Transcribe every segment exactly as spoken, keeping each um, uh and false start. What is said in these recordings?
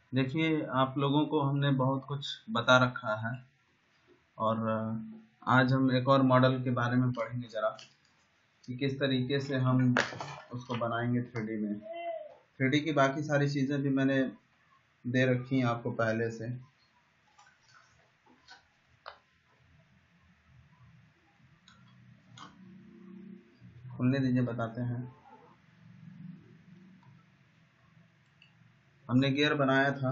देखिए, आप लोगों को हमने बहुत कुछ बता रखा है और आज हम एक और मॉडल के बारे में पढ़ेंगे ज़रा कि किस तरीके से हम उसको बनाएंगे थ्री डी में। थ्री डी की बाकी सारी चीज़ें भी मैंने दे रखी हैं आपको पहले से। खुलने दीजिए, बताते हैं। हमने गियर बनाया था,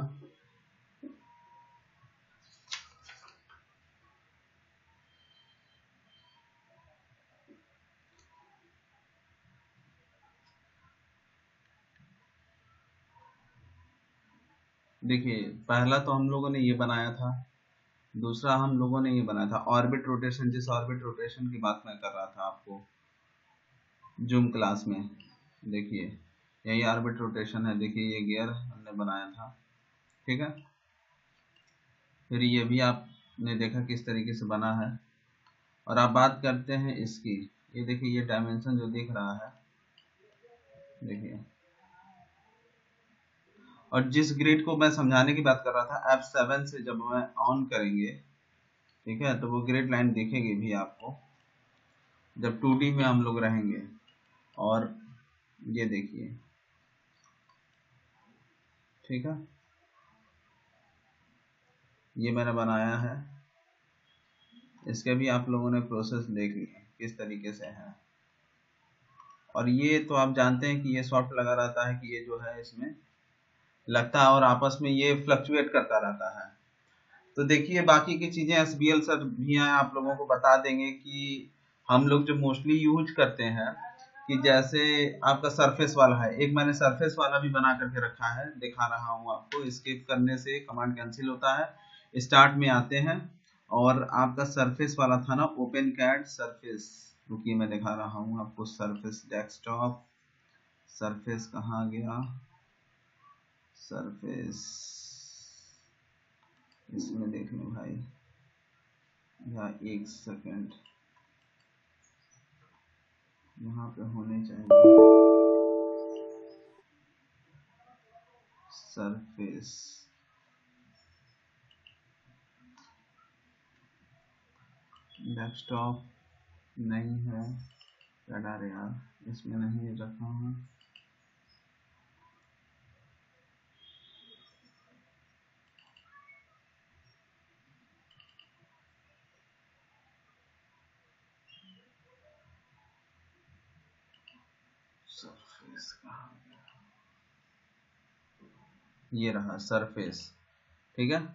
देखिए पहला तो हम लोगों ने ये बनाया था, दूसरा हम लोगों ने ये बनाया था ऑर्बिट रोटेशन। जिस ऑर्बिट रोटेशन की बात मैं कर रहा था आपको जूम क्लास में, देखिए यही ऑर्बिट रोटेशन है। देखिए ये गियर हमने बनाया था, ठीक है। फिर ये भी आपने देखा किस तरीके से बना है। और आप बात करते हैं इसकी, ये देखिए ये डायमेंशन जो दिख रहा है, देखिए। और जिस ग्रिड को मैं समझाने की बात कर रहा था, एफ सेवन से जब मैं ऑन करेंगे, ठीक है, तो वो ग्रिड लाइन दिखेगी भी आपको जब टू डी में हम लोग रहेंगे। और ये देखिए, ठीक है, ये मैंने बनाया है। इसके भी आप लोगों ने प्रोसेस देख लिया किस तरीके से है। और ये तो आप जानते हैं कि ये सॉफ्ट लगा रहता है कि ये जो है इसमें लगता है और आपस में ये फ्लक्चुएट करता रहता है। तो देखिए बाकी की चीजें एस बी एल सर भी हैं, आप लोगों को बता देंगे कि हम लोग जो मोस्टली यूज करते हैं कि जैसे आपका सरफेस वाला है, एक मैंने सरफेस वाला भी बना करके रखा है, दिखा रहा हूँ आपको। एस्केप करने से कमांड कैंसिल होता है, स्टार्ट में आते हैं और आपका सरफेस वाला था ना, ओपन कैड सरफेस। रुकिए मैं दिखा रहा हूँ आपको। सरफेस डेस्कटॉप, सरफेस कहाँ गया, सरफेस इसमें देख लो भाई, या एक सेकंड, यहाँ पे होने चाहिए सरफेस। डेस्कटॉप नहीं है, क्या डर यार, इसमें नहीं रखा हूँ। सरफेस कहाँ गया, ये रहा सरफेस, ठीक है।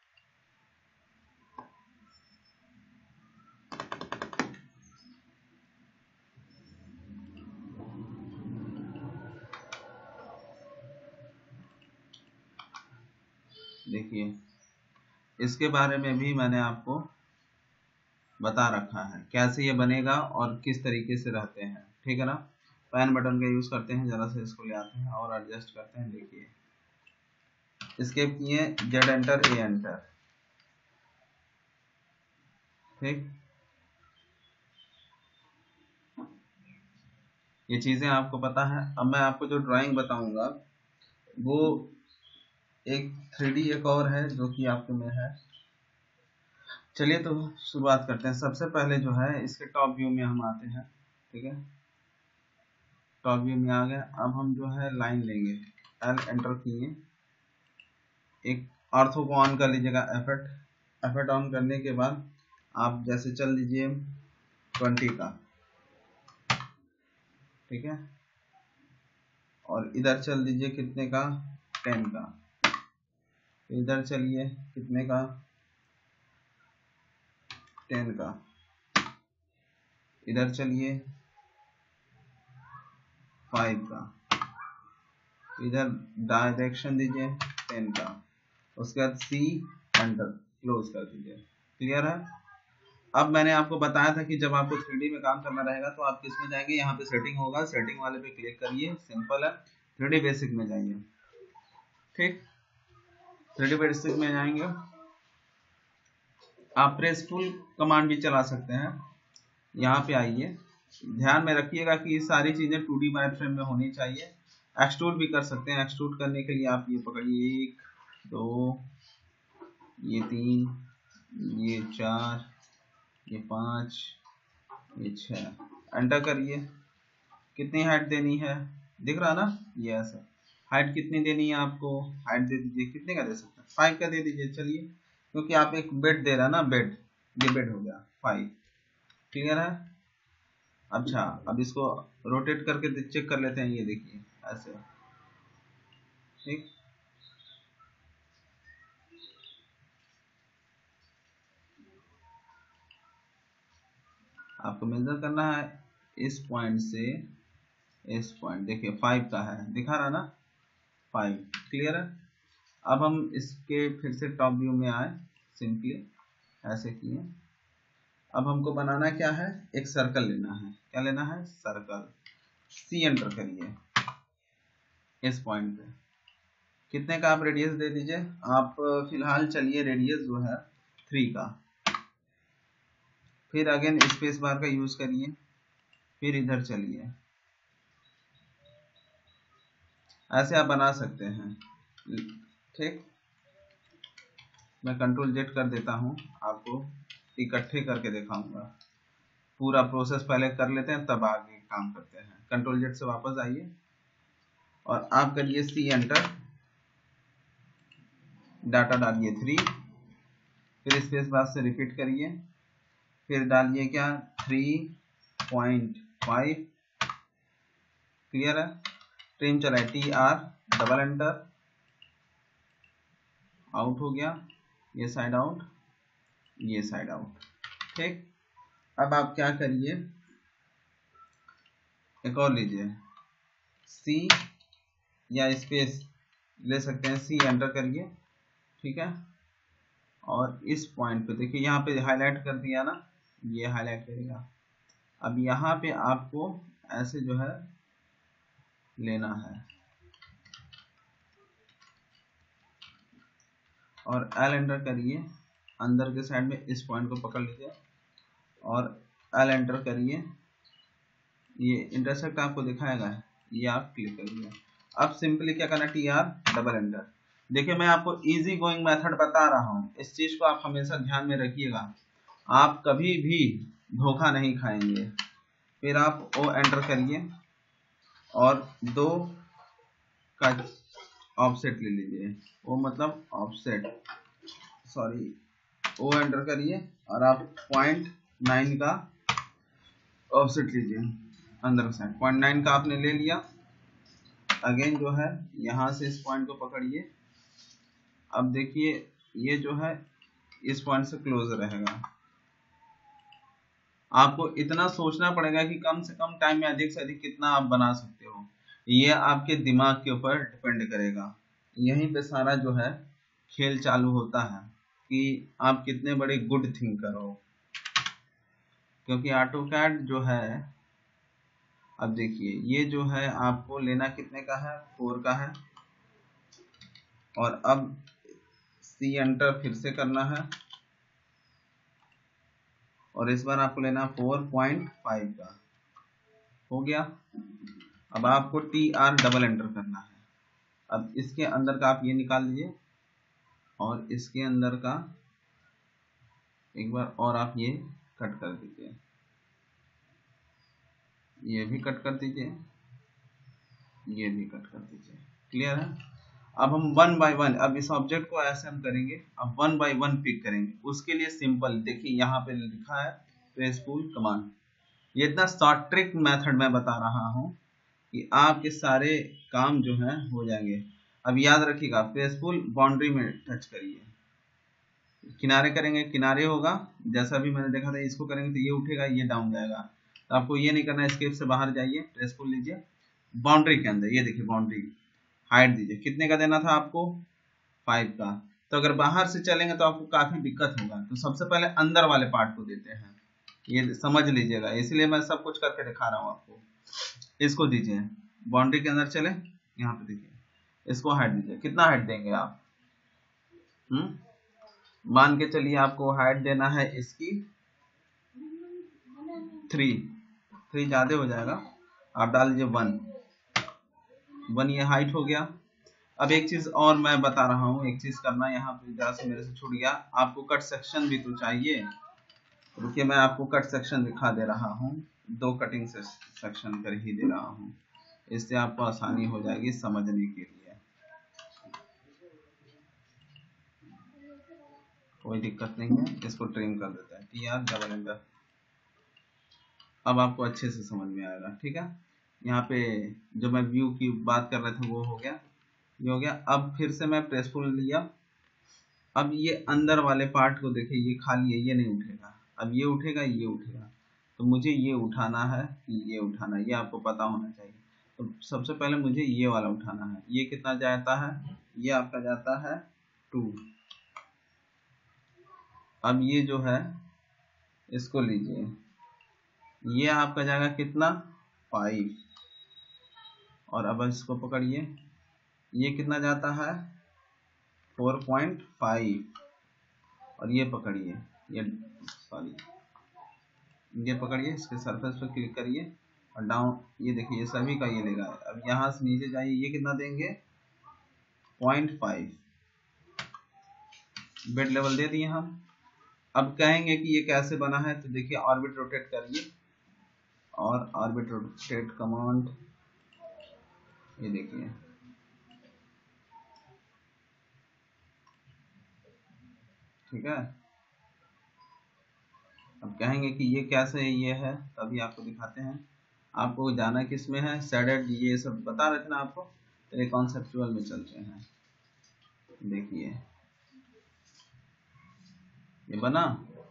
देखिए इसके बारे में भी मैंने आपको बता रखा है कैसे ये बनेगा और किस तरीके से रहते हैं, ठीक है ना। पैन बटन का यूज करते हैं, जरा से इसको ले आते हैं और एडजस्ट करते हैं। देखिए इसके किए, जेड एंटर, ए एंटर, ठीक। ये चीजें आपको पता है। अब मैं आपको जो ड्राइंग बताऊंगा वो एक थ्री डी एक और है जो कि आपके में है। चलिए तो शुरुआत करते हैं। सबसे पहले जो है इसके टॉप व्यू में हम आते हैं, ठीक है। टॉप व्यू में आ गए। अब हम जो है लाइन लेंगे, एल एंटर किए, एक ऑर्थो को ऑन कर लीजिएगा, एफेक्ट। एफेक्ट ऑन करने के बाद आप जैसे चल दीजिए ट्वेंटी का, ठीक है। और इधर चल दीजिए कितने का, टेन का। इधर चलिए कितने का, टेन का। इधर चलिए फाइव का। इधर डायरेक्शन दीजिए टेन का। उसके बाद सी एंटर, क्लोज कर दीजिए। क्लियर है। अब मैंने आपको बताया था कि जब आपको थ्री डी में काम करना रहेगा तो आप किस में जाएंगे, यहाँ पे सेटिंग होगा, सेटिंग वाले पे क्लिक करिए, सिंपल है। थ्री डी बेसिक में जाइए, ठीक। थ्री डी बेसिक में जाएंगे, आप प्रेस फुल कमांड भी चला सकते हैं। यहाँ पे आइए, ध्यान में रखिएगा कि सारी चीजें टू डी वायर फ्रेम में होनी चाहिए। एक्सट्रूड भी कर सकते हैं। एक्सट्रूड करने के लिए आप ये पकड़िए, एक दो, ये तीन, ये चार, ये पाँच, ये छः। एंटर करिए। कितनी हाइट देनी है दिख रहा ना, ये ऐसा। हाइट कितनी देनी है आपको, हाइट दे दीजिए। कितने का दे सकते हैं, फाइव का दे दीजिए। चलिए, क्योंकि आप एक बेड दे रहा ना, बेड, ये बेड हो गया फाइव। क्लियर है। अच्छा, अब इसको रोटेट करके चेक कर लेते हैं। ये देखिए ऐसे, ठीक। आपको मेजर करना है इस पॉइंट से इस पॉइंट। देखिए फाइव का है, दिखा रहा ना, फाइव। क्लियर है। अब हम इसके फिर से टॉप व्यू में आए, सिंपली ऐसे किए। अब हमको बनाना क्या है, एक सर्कल लेना है। क्या लेना है, सर्कल। सी एंटर करिए इस पॉइंट पे। कितने का आप रेडियस दे दीजिए। आप फिलहाल चलिए रेडियस जो है थ्री का। फिर अगेन स्पेस बार का यूज करिए। फिर इधर चलिए, ऐसे आप बना सकते हैं, ठीक। मैं कंट्रोल जेड कर देता हूं, आपको इकट्ठे करके दिखाऊंगा। पूरा प्रोसेस पहले कर लेते हैं, तब आगे काम करते हैं। कंट्रोल जेड से वापस आइए और आप करिए सी एंटर, डाटा डालिए थ्री, फिर स्पेस बार से रिपीट करिए, फिर डालिए क्या, थ्री पॉइंट फाइव। क्लियर है। ट्रिम चलाए, T R double enter, out हो गया। ये साइड आउट, ये साइड आउट, ठीक। अब आप क्या करिए, एक और लीजिए, सी या स्पेस ले सकते हैं, सी एंटर करिए, ठीक है। और इस पॉइंट पे देखिए, यहाँ पे हाईलाइट कर दिया ना, ये हाईलाइट करेगा। अब यहाँ पे आपको ऐसे जो है लेना है, और एल एंटर करिए। अंदर के साइड में इस पॉइंट को पकड़ लीजिए और एल एंटर करिए। ये इंटरसेक्ट आपको दिखाएगा, ये आप क्लिक करिए। अब सिंपली क्या करना, टी आर डबल एंटर। देखिए, मैं आपको इजी गोइंग मेथड बता रहा हूँ, इस चीज को आप हमेशा ध्यान में रखिएगा। आप कभी भी धोखा नहीं खाएंगे। फिर आप ओ एंटर करिए और दो का ऑफसेट ले लीजिए। ओ मतलब ऑफसेट, सॉरी, ओ एंटर करिए और आप पॉइंट नाइन का ऑफसेट लीजिए। अंदर साइड पॉइंट नाइन का आपने ले लिया। अगेन जो है यहाँ से इस पॉइंट को पकड़िए। अब देखिए, ये जो है इस पॉइंट से क्लोज रहेगा। आपको इतना सोचना पड़ेगा कि कम से कम टाइम में अधिक से अधिक कितना आप बना सकते हो। ये आपके दिमाग के ऊपर डिपेंड करेगा। यहीं पे सारा जो है खेल चालू होता है कि आप कितने बड़े गुड थिंकर हो। क्योंकि ऑटोकैड जो है, अब देखिए, ये जो है आपको लेना कितने का है, फोर का है। और अब सी एंटर फिर से करना है और इस बार आपको लेना फोर पॉइंट फाइव का। हो गया। अब आपको टी आर डबल एंटर करना है। अब इसके अंदर का आप ये निकाल लीजिए और इसके अंदर का एक बार और आप ये कट कर दीजिए, ये भी कट कर दीजिए, ये भी कट कर दीजिए। क्लियर है। अब हम वन बाय वन, अब इस ऑब्जेक्ट को ऐसे हम करेंगे, अब वन बाय वन पिक करेंगे। उसके लिए सिंपल देखिए, यहाँ पे लिखा है ट्रेस पुल कमांड। ये इतना शॉर्ट ट्रिक मेथड मैं बता रहा हूँ कि आपके सारे काम जो हैं हो जाएंगे। अब याद रखिएगा, ट्रेस पुल बाउंड्री में टच करिए, किनारे करेंगे किनारे होगा। जैसा भी मैंने देखा था, इसको करेंगे तो ये उठेगा, ये डाउन जाएगा। तो आपको ये नहीं करना, स्केप से बाहर जाइए, ट्रेस पुल लीजिए, बाउंड्री के अंदर, ये देखिए बाउंड्री, हाइट दीजिए। कितने का देना था आपको, फाइव का। तो अगर बाहर से चलेंगे तो आपको काफी दिक्कत होगा। तो सबसे पहले अंदर वाले पार्ट को देते हैं, ये समझ लीजिएगा, इसलिए मैं सब कुछ करके दिखा रहा हूँ आपको। इसको दीजिए, बाउंड्री के अंदर चले, यहाँ पे देखिए, इसको हाइट दीजिए। कितना हाइट देंगे आप, हम्म मान के चलिए आपको हाइट देना है इसकी थ्री, थ्री ज्यादा हो जाएगा, आप डाल दीजिए वन, वन ये हाइट हो गया। अब एक चीज और मैं बता रहा हूँ, एक चीज करना यहाँ पे जरा से मेरे से छूट गया, आपको कट सेक्शन भी तो चाहिए। रुकिए मैं आपको कट सेक्शन दिखा दे रहा हूँ, दो कटिंग से सेक्शन कर ही दे रहा हूँ, इससे आपको आसानी हो जाएगी समझने के लिए। कोई दिक्कत नहीं है, इसको ट्रिम कर देते हैं, टी आर डबल एंटर। अब आपको अच्छे से समझ में आएगा, ठीक है। यहाँ पे जो मैं व्यू की बात कर रहे थे वो हो गया, ये हो गया। अब फिर से मैं प्रेसफुल लिया, अब ये अंदर वाले पार्ट को देखिए, ये खाली है, ये नहीं उठेगा, अब ये उठेगा, ये उठेगा, तो मुझे ये उठाना है, ये उठाना है, ये आपको पता होना चाहिए। तो सबसे पहले मुझे ये वाला उठाना है। ये कितना जाता है, ये आपका जाता है टू। अब ये जो है इसको लीजिए, ये आपका जाएगा कितना, फाइव। और अब इसको पकड़िए, ये कितना जाता है, फोर पॉइंट फाइव। और ये पकड़िए, ये सॉरी ये पकड़िए, इसके सरफेस पर क्लिक करिए और डाउन, ये देखिए ये सभी का ये लेगा। अब यहाँ से नीचे जाइए, ये कितना देंगे, पॉइंट फाइव। बेड लेवल दे दिए हम। अब कहेंगे कि ये कैसे बना है, तो देखिए ऑर्बिट रोटेट करिए, और ऑर्बिट रोटेट कमांड, ये देखिए ठीक है। अब कहेंगे कि ये कैसे ये है, तभी आपको दिखाते हैं। आपको जाना किस में है, शेडेड, ये सब बता रहे थे ना आपको, तो ये कॉन्सेप्चुअल में चलते हैं। देखिए ये बना,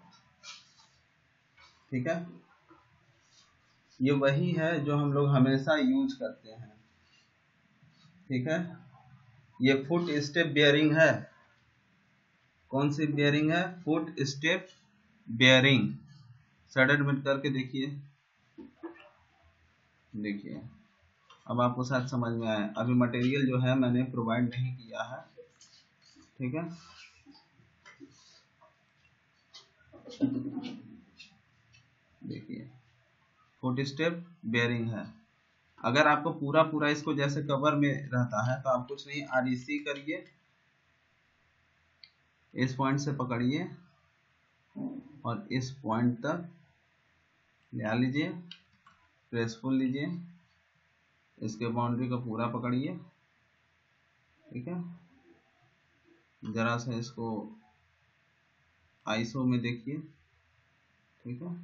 ठीक है। ये वही है जो हम लोग हमेशा यूज करते हैं, ठीक है। ये फुट स्टेप बेयरिंग है, कौन सी बेयरिंग है, फुट स्टेप बेयरिंग। शेडेड में करके देखिए, देखिए अब आपको शायद समझ में आया। अभी मटेरियल जो है मैंने प्रोवाइड नहीं किया है, ठीक है। देखिए फुट स्टेप बेयरिंग है। अगर आपको पूरा पूरा इसको जैसे कवर में रहता है तो आप कुछ नहीं, आर ई सी करिए, इस पॉइंट से पकड़िए और इस पॉइंट तक ले लीजिए, प्रेसफुल लीजिए, इसके बाउंड्री को पूरा पकड़िए, ठीक है। जरा सा इसको आईसो में देखिए, ठीक है।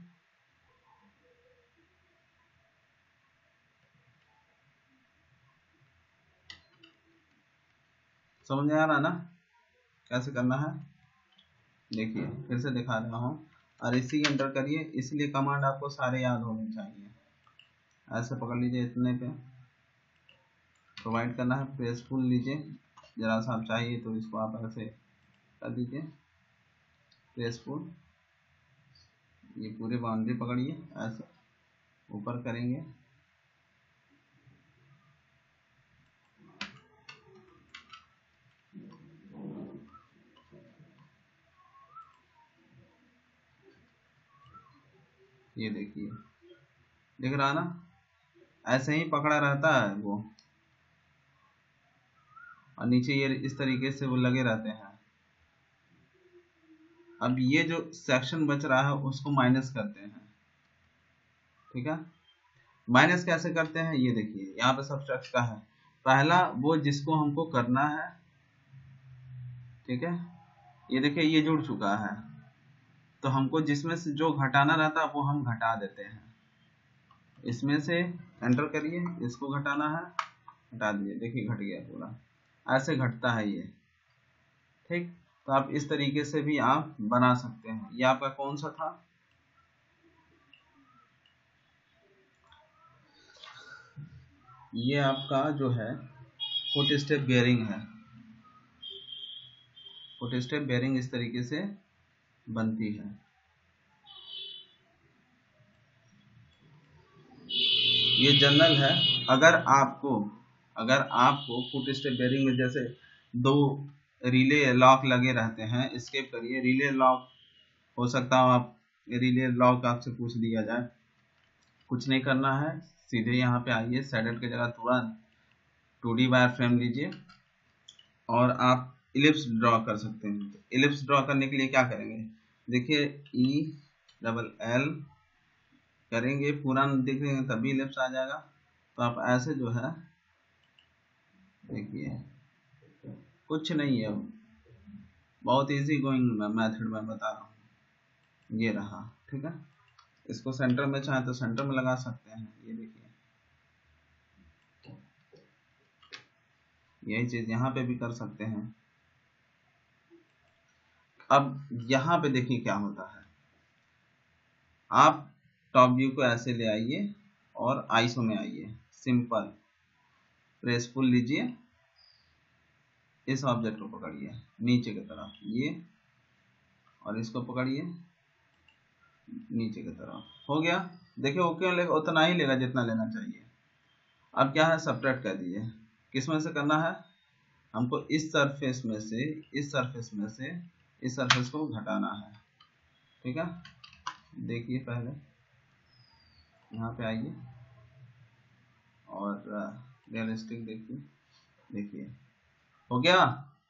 समझ में आ रहा ना कैसे करना है, देखिए फिर से दिखा रहा हूँ। और इसी एंटर करिए, इसलिए कमांड आपको सारे याद होने चाहिए। ऐसे पकड़ लीजिए, इतने पे प्रोवाइड करना है, प्रेसफुल लीजिए, जरा सा आप चाहिए तो इसको आप ऐसे कर दीजिए, प्रेसफुल, ये पूरे बाउंड्री पकड़िए, ऐसे ऊपर करेंगे, ये देखिए दिख रहा ना, ऐसे ही पकड़ा रहता है वो, और नीचे ये इस तरीके से वो लगे रहते हैं। अब ये जो सेक्शन बच रहा है उसको माइनस करते हैं, ठीक है। माइनस कैसे करते हैं, ये देखिए यहाँ पे सब्सट्रैक्ट का है, पहला वो जिसको हमको करना है, ठीक है। ये देखिए ये जुड़ चुका है, तो हमको जिसमें से जो घटाना रहता है वो हम घटा देते हैं। इसमें से एंटर करिए, इसको घटाना है, हटा दिए, देखिए घट गया पूरा, ऐसे घटता है ये, ठीक। तो आप इस तरीके से भी आप बना सकते हैं। ये आपका कौन सा था, ये आपका जो है फुट स्टेप बेयरिंग है। फुट स्टेप बेयरिंग इस तरीके से बनती है। ये जनरल है। अगर आपको अगर आपको फुट स्टेप बेयरिंग में जैसे दो रिले लॉक लगे रहते हैं, एस्केप करिए, रिले लॉक हो सकता हो आप, रिले लॉक आपसे पूछ दिया जाए, कुछ नहीं करना है, सीधे यहाँ पे आइए, शेडेड की जगह तुरंत टू डी वायर फ्रेम लीजिए, और आप इलिप्स ड्रॉ कर सकते हैं। तो इलिप्स ड्रॉ करने के लिए क्या करेंगे, देखिए ई डबल एल करेंगे, पूरा देखेंगे तभी इलिप्स आ जाएगा। तो आप ऐसे जो है देखिए कुछ नहीं है, बहुत इजी गोइंग मेथड मैं बता रहा हूँ। ये रहा, ठीक है। इसको सेंटर में चाहे तो सेंटर में लगा सकते हैं। ये देखिए यही चीज यहाँ पे भी कर सकते हैं। अब यहाँ पे देखिए क्या होता है, आप टॉप व्यू को ऐसे ले आइए और आईसो में आइए, सिंपल प्रेसफुल लीजिए, इस ऑब्जेक्ट को पकड़िए नीचे की तरफ ये, और इसको पकड़िए नीचे की तरफ, हो गया। देखिए वो क्यों लेगा, उतना ही लेगा जितना लेना चाहिए। अब क्या है, सब्ट्रैक्ट कर दीजिए। किस में से करना है, हमको इस सरफेस में से इस सरफेस में से इस सरफेस को घटाना है, ठीक है। देखिए पहले यहाँ पे आइए और रियलिस्टिक देखिए, देखिए हो गया,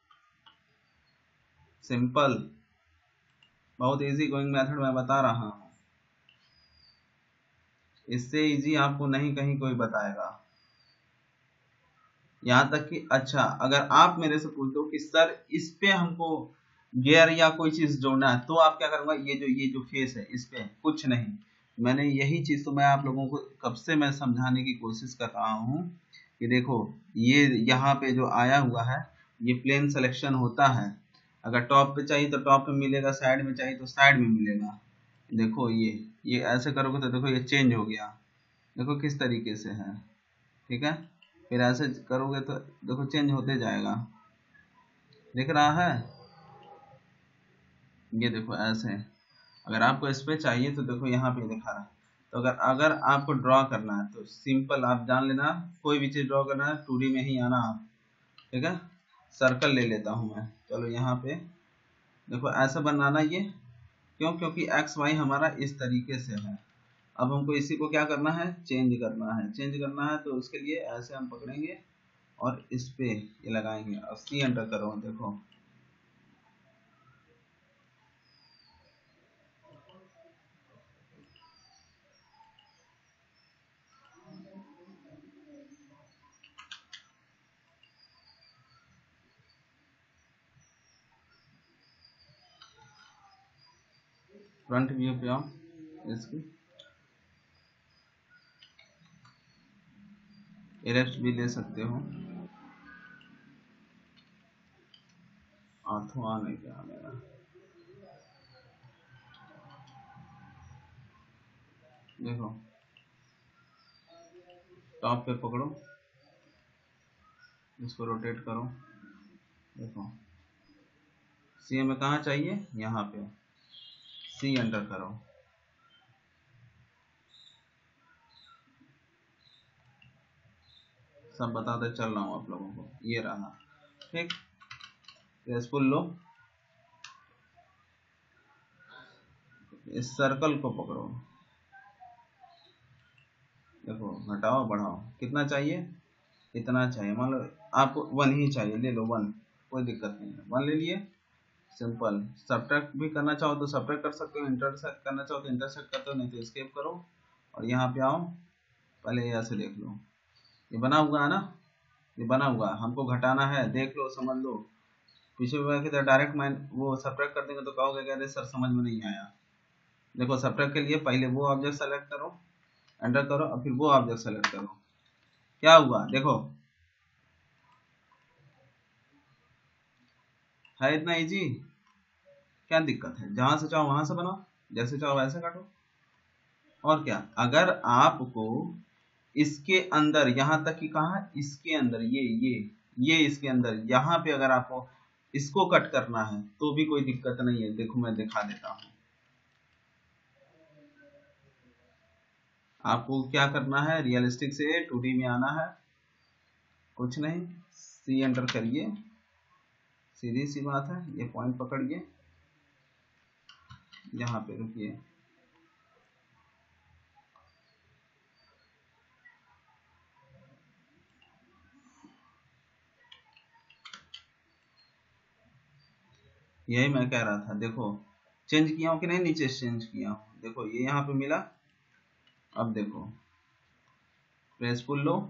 सिंपल, बहुत इजी गोइंग मेथड मैं बता रहा हूँ। इससे इजी आपको नहीं कहीं कोई बताएगा। यहाँ तक कि अच्छा अगर आप मेरे से पूछते हो कि सर इस पे हमको गियर या कोई चीज जोड़ना है, तो आप क्या करूंगा, ये जो ये जो फेस है इस पे कुछ नहीं। मैंने यही चीज तो मैं आप लोगों को कब से मैं समझाने की कोशिश कर रहा हूँ कि देखो ये यहाँ पे जो आया हुआ है ये प्लेन सिलेक्शन होता है। अगर टॉप पे चाहिए तो टॉप पे मिलेगा, साइड में चाहिए तो साइड में मिलेगा। देखो ये ये ऐसे करोगे तो देखो ये चेंज हो गया, देखो किस तरीके से है, ठीक है। फिर ऐसे करोगे तो देखो चेंज होते जाएगा, दिख रहा है। ये देखो ऐसे, अगर आपको इस पे चाहिए तो देखो यहाँ पे दिखा रहा है। तो अगर अगर आपको ड्रॉ करना है तो सिंपल आप जान लेना, कोई भी चीज ड्रॉ करना है टू डी में ही आना आप, ठीक है। सर्कल ले लेता हूँ मैं, चलो यहाँ पे देखो ऐसा बनाना ये, क्यों, क्योंकि एक्स वाई हमारा इस तरीके से है। अब हमको इसी को क्या करना है, चेंज करना है। चेंज करना है तो उसके लिए ऐसे हम पकड़ेंगे और इस पे ये लगाएंगे और सी एंटर करो, देखो फ्रंट व्यू पे आओ, इसकी इरेप्ट भी ले सकते हो। आंखों आने क्या मेरा, देखो टॉप पे पकड़ो, इसको रोटेट करो, देखो सी हमें कहाँ चाहिए, यहाँ पे सी एंटर करो, सब बताते चल रहा हूँ आप लोगों को। ये रहा, ठीक। प्रेसफुल लो, इस सर्कल को पकड़ो, देखो घटाओ बढ़ाओ, कितना चाहिए, इतना चाहिए। मान लो आपको वन ही चाहिए, ले लो वन, कोई दिक्कत नहीं है, वन ले लिए। सिंपल सब्ट्रैक्ट भी करना चाहो तो सब्ट्रैक्ट कर सकते हो, इंटरसेक्ट करना चाहो तो इंटरसेक्ट करते हो, नहीं तो एस्केप करो और यहाँ पे आओ। पहले यहाँ से देख लो, ये बना हुआ है ना, ये बना हुआ है, हमको घटाना है, देख लो समझ लो। पीछे की डायरेक्ट माइंड वो सब्ट्रैक्ट कर देंगे तो कहोगे कि अरे सर समझ में नहीं आया। देखो सब्ट्रैक्ट के लिए पहले वो ऑब्जेक्ट सेलेक्ट करो, एंटर करो और फिर वो ऑब्जेक्ट सेलेक्ट करो, क्या हुआ देखो, है इतना इजी। क्या दिक्कत है, जहां से चाहो वहां से बनाओ, जैसे चाहो वैसे काटो। और क्या, अगर आपको इसके अंदर यहाँ तक कि कहा इसके अंदर ये ये ये इसके अंदर यहाँ पे अगर आपको इसको कट करना है तो भी कोई दिक्कत नहीं है। देखो मैं दिखा देता हूँ, आपको क्या करना है, रियलिस्टिक से टू डी में आना है, कुछ नहीं, सी एंटर करिए, सीधी सी बात है। ये पॉइंट पकड़िए, यहाँ पे रुकिए, यही मैं कह रहा था, देखो चेंज किया हूँ कि नहीं, नीचे चेंज किया हूँ, देखो ये यहाँ पे मिला। अब देखो प्रेस पुल लो,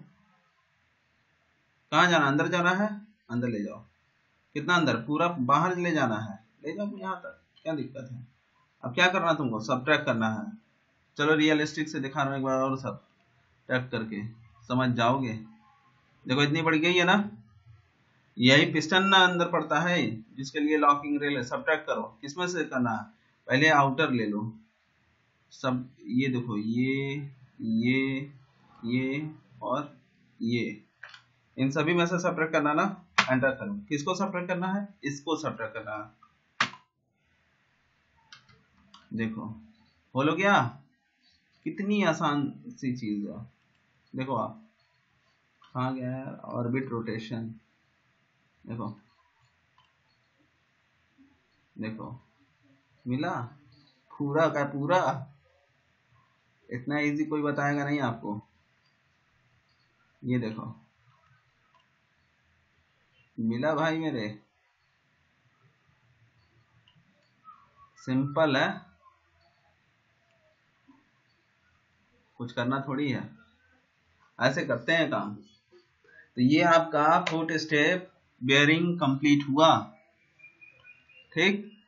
कहाँ जाना, अंदर जाना है, अंदर ले जाओ। कितना अंदर, पूरा बाहर ले जाना है, ले जाओ यहाँ तक, क्या दिक्कत है। अब क्या करना तुमको, सब्ट्रैक्ट करना है। चलो रियलिस्टिक से दिखा रहा हूँ एक बार और, सब ट्रैक्ट करके समझ जाओगे। देखो इतनी बढ़ गई है ना, यही पिस्टन ना अंदर पड़ता है जिसके लिए लॉकिंग रेल है। सब्ट्रैक्ट करो, किसमें से करना है, पहले आउटर ले लो सब, ये देखो ये ये ये और ये, इन सभी में से सब्ट्रैक्ट करना ना, एंटर करो। किसको सब्ट्रैक्ट करना है, इसको सब्ट्रैक्ट करना है। देखो हो लो गया, कितनी आसान सी चीज है। देखो आप कहाँ गया है, ऑर्बिट रोटेशन, देखो देखो मिला, पूरा का पूरा। इतना इजी कोई बताएगा नहीं आपको। ये देखो मिला भाई मेरे, सिंपल है, कुछ करना थोड़ी है, ऐसे करते हैं काम। तो ये आपका फोर्थ स्टेप बेयरिंग कंप्लीट हुआ, ठीक।